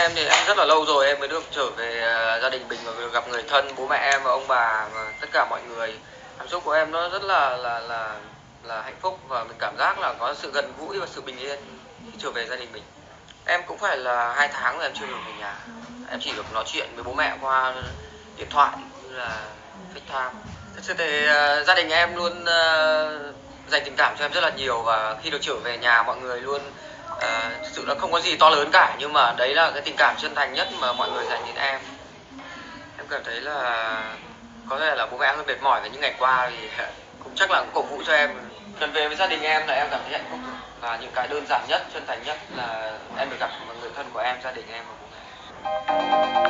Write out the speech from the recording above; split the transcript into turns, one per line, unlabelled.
em thì em rất là lâu rồi em mới được trở về gia đình mình và được gặp người thân, bố mẹ em và ông bà và tất cả mọi người. Cảm xúc của em nó rất là hạnh phúc và mình cảm giác là có sự gần gũi và sự bình yên khi trở về gia đình mình. Em cũng phải là 2 tháng rồi em chưa được về nhà. Em chỉ được nói chuyện với bố mẹ qua điện thoại như là FaceTime. Thật sự thì gia đình em luôn dành tình cảm cho em rất là nhiều và khi được trở về nhà mọi người luôn thực sự là không có gì to lớn cả, nhưng mà đấy là cái tình cảm chân thành nhất mà mọi người dành đến em. Em cảm thấy là có thể là bố mẹ hơi mệt mỏi với những ngày qua thì cũng chắc là cũng cổ vũ cho em. Lần về với gia đình em là em cảm thấy hạnh phúc và những cái đơn giản nhất, chân thành nhất là em được gặp người thân của em, gia đình em và bố mẹ.